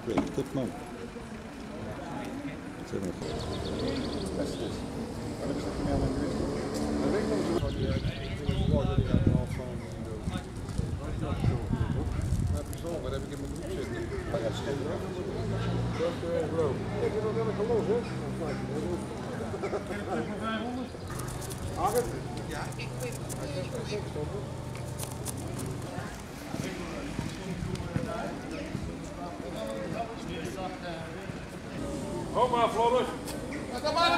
Great, tip man. Zeg maar. Wat heb ik in mijn broek zitten? Ik heb nog wel een gelos, hè? Ja, ik weet het. Kom maar, Floris. Kom maar.